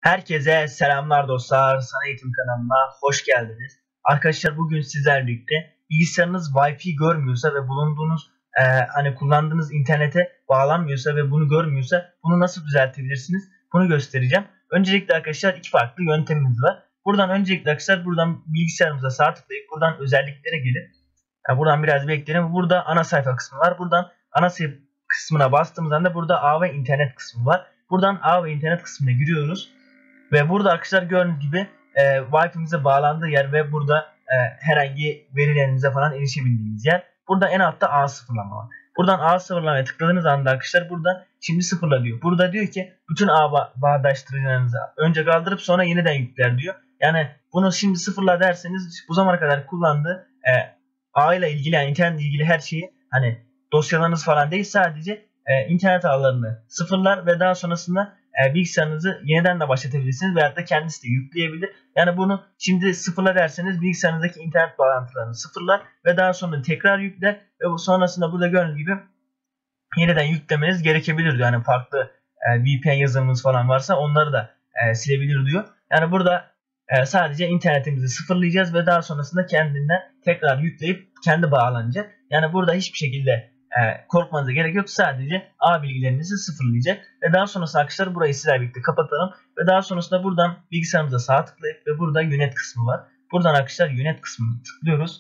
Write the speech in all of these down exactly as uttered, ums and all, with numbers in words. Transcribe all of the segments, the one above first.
Herkese selamlar dostlar. Sana Eğitim kanalına hoş geldiniz. Arkadaşlar bugün sizlerle birlikte bilgisayarınız Wi-Fi görmüyorsa ve bulunduğunuz e, hani kullandığınız internete bağlanmıyorsa ve bunu görmüyorsa bunu nasıl düzeltebilirsiniz? Bunu göstereceğim. Öncelikle arkadaşlar iki farklı yöntemimiz var. Buradan öncelikle arkadaşlar buradan bilgisayarımıza sağ tıklayıp buradan özelliklere gelip yani buradan biraz bekleyelim. Burada ana sayfa kısmı var. Buradan ana sayfa kısmına bastığımız anda burada ağ ve internet kısmı var. Buradan ağ ve internet kısmına giriyoruz. Ve burada arkadaşlar gördüğünüz gibi e, Wi-Fi'mize bağlandığı yer ve burada e, herhangi verilerimize falan erişebildiğimiz yer. Burada en altta ağ sıfırlama var. Buradan ağ sıfırlamaya tıkladığınız anda arkadaşlar burada şimdi sıfırla diyor. Burada diyor ki bütün ağ ba bağdaştırıcılarınızı önce kaldırıp sonra yeniden yükler diyor. Yani bunu şimdi sıfırla derseniz bu zamana kadar kullandığı e, ağ ile ilgili yani internetle ilgili her şeyi hani dosyalarınız falan değil sadece e, internet ağlarını sıfırlar ve daha sonrasında e, bilgisayarınızı yeniden de başlatabilirsiniz veyahut da kendisi de yükleyebilir. Yani bunu şimdi sıfırla derseniz bilgisayarınızdaki internet bağlantılarını sıfırlar ve daha sonra tekrar yükler ve bu sonrasında burada gördüğünüz gibi yeniden yüklemeniz gerekebilir. Yani farklı e, V P N yazılımınız falan varsa onları da e, silebilir diyor. Yani burada e, sadece internetimizi sıfırlayacağız ve daha sonrasında kendinden tekrar yükleyip kendi bağlanacak. Yani burada hiçbir şekilde E, korkmanıza gerek yok. Sadece ağ bilgilerinizi sıfırlayacak. Ve daha sonrasında arkadaşlar burayı sizlerle birlikte kapatalım. Ve daha sonrasında buradan bilgisayarımıza sağ tıklayıp ve burada yönet kısmı var. Buradan arkadaşlar yönet kısmını tıklıyoruz.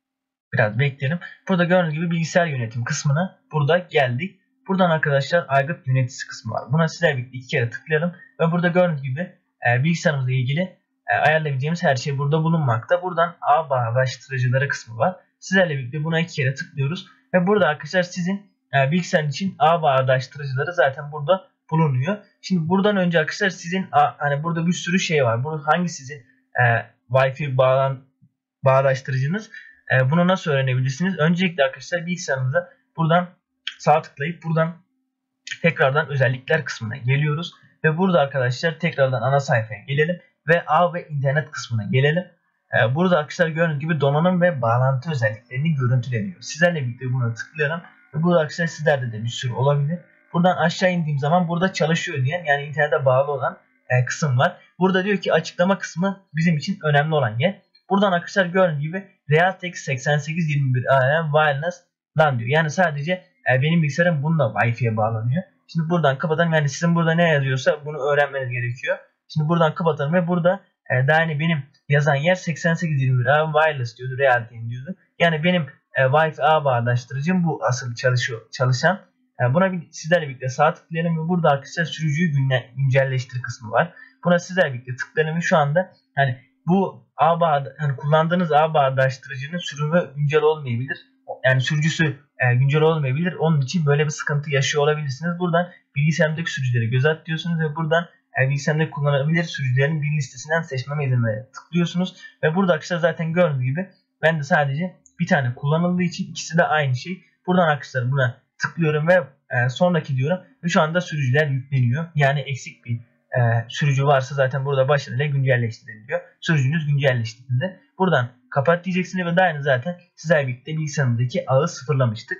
Biraz bekleyelim. Burada gördüğünüz gibi bilgisayar yönetim kısmına burada geldik. Buradan arkadaşlar aygıt yöneticisi kısmı var. Buna sizlerle birlikte iki kere tıklayalım. Ve burada gördüğünüz gibi e, bilgisayarımızla ilgili e, ayarlayabileceğimiz her şey burada bulunmakta. Buradan ağ bağdaştırıcıları kısmı var. Sizlerle birlikte buna iki kere tıklıyoruz. Ve burada arkadaşlar sizin e, bilgisayarın için ağ bağdaştırıcıları zaten burada bulunuyor. Şimdi buradan önce arkadaşlar sizin a, hani burada bir sürü şey var. Burada hangi sizin e, Wi-Fi bağlan bağdaştırıcınız? E, bunu nasıl öğrenebilirsiniz? Öncelikle arkadaşlar bilgisayarınıza buradan sağ tıklayıp buradan tekrardan özellikler kısmına geliyoruz. Ve burada arkadaşlar tekrardan ana sayfaya gelelim ve ağ ve internet kısmına gelelim. Burada arkadaşlar gördüğünüz gibi donanım ve bağlantı özelliklerini görüntüleniyor. Sizlerle birlikte buna tıklayalım. Ve burada arkadaşlar sizlerde de bir sürü olabilir. Buradan aşağı indiğim zaman burada çalışıyor diyen yani internete bağlı olan e, kısım var. Burada diyor ki açıklama kısmı bizim için önemli olan yer. Buradan arkadaşlar gördüğünüz gibi Realtek seksen sekiz yirmi bir A M Wireless LAN diyor. Yani sadece e, benim bilgisayarım bununla Wi-Fi'ye bağlanıyor. Şimdi buradan kapatalım. Yani sizin burada ne yazıyorsa bunu öğrenmeniz gerekiyor. Şimdi buradan kapatalım ve burada e, daha yeni benim yazan yer seksen sekiz yirmi bir A M Wireless diyordu. Realtek diyordu. Yani benim e, Wi-Fi ağ bağdaştırıcım bu asıl çalışıyor, çalışan. E, buna bir, sizlerle birlikte sağ tıklayalım ve burada arkadaşlar sürücüyü günle, güncelleştir kısmı var. Buna sizlerle birlikte tıklayalım ve şu anda hani bu ağ bağ, hani kullandığınız ağ bağdaştırıcının sürümü güncel olmayabilir. Yani sürücüsü e, güncel olmayabilir. Onun için böyle bir sıkıntı yaşıyor olabilirsiniz. Buradan bilgisayarımdaki sürücüleri göz at diyorsunuz ve buradan e, bilgisayarımda kullanılabilir sürücülerin bir listesinden seçmeme izinine tıklıyorsunuz. Ve burada arkadaşlar zaten gördüğünüz gibi ben de sadece bir tane kullanıldığı için ikisi de aynı şey. Buradan arkadaşlar buna tıklıyorum ve e, sonraki diyorum. Ve şu anda sürücüler yükleniyor. Yani eksik bir e, sürücü varsa zaten burada başarıyla güncelleştiriliyor. Sürücünüz güncelleştirildi. Buradan kapat diyeceksiniz ve daha yeni zaten sizlerle birlikte bilgisayarımızdaki ağı sıfırlamıştık.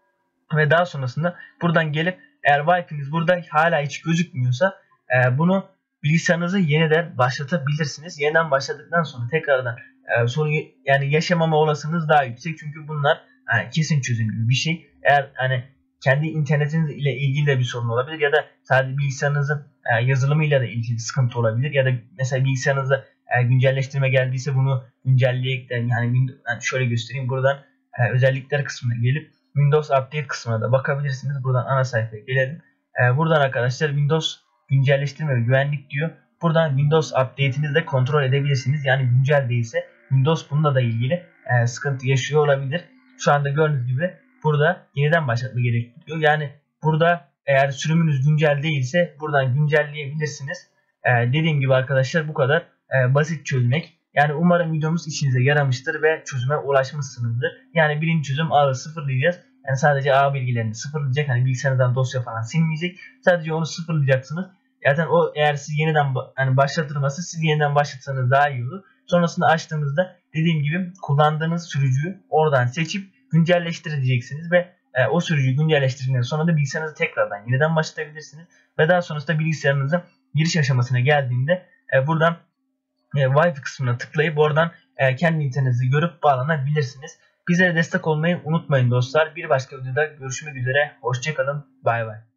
Ve daha sonrasında buradan gelip eğer Wi-Fi'niz burada hala hiç gözükmüyorsa e, bunu bilgisayarınızı yeniden başlatabilirsiniz. Yeniden başladıktan sonra tekrardan e, sorun yani yaşamama olasılığınız daha yüksek. Çünkü bunlar yani kesin çözüm gibi bir şey. Eğer hani kendi internetiniz ile ilgili de bir sorun olabilir ya da sadece bilgisayarınızın e, yazılımıyla da ilgili sıkıntı olabilir ya da mesela bilgisayarınızda e, güncelleştirme geldiyse bunu güncelleyip de yani, yani şöyle göstereyim buradan e, özellikler kısmına gelip Windows Update kısmına da bakabilirsiniz. Buradan ana sayfaya gelelim. E, buradan arkadaşlar Windows güncelleştirme ve güvenlik diyor. Buradan Windows Update'inizi de kontrol edebilirsiniz. Yani güncel değilse Windows bununla da ilgili e, sıkıntı yaşıyor olabilir. Şu anda gördüğünüz gibi burada yeniden başlatma gerekiyor. Yani burada eğer sürümünüz güncel değilse buradan güncelleyebilirsiniz. Ee, dediğim gibi arkadaşlar bu kadar e, basit çözmek. Yani umarım videomuz işinize yaramıştır ve çözüme ulaşmışsınızdır. Yani birinci çözüm ağı sıfırlayacağız. Yani sadece ağ bilgilerini sıfırlayacak. Hani bilgisayarınızdan dosya falan silmeyecek. Sadece onu sıfırlayacaksınız. Zaten o eğer siz yeniden hani başlatılması siz yeniden başlatsanız daha iyi olur. Sonrasında açtığınızda dediğim gibi kullandığınız sürücüyü oradan seçip güncelleştireceksiniz ve e, o sürücüyü güncelleştirdikten sonra da bilgisayarınızı tekrardan yeniden başlatabilirsiniz ve daha sonrasında bilgisayarınızı giriş aşamasına geldiğinde e, buradan e, Wi-Fi kısmına tıklayıp oradan e, kendi internetinizi görüp bağlanabilirsiniz. Bize destek olmayı unutmayın dostlar. Bir başka videoda görüşmek üzere. Hoşçakalın. Bay bay.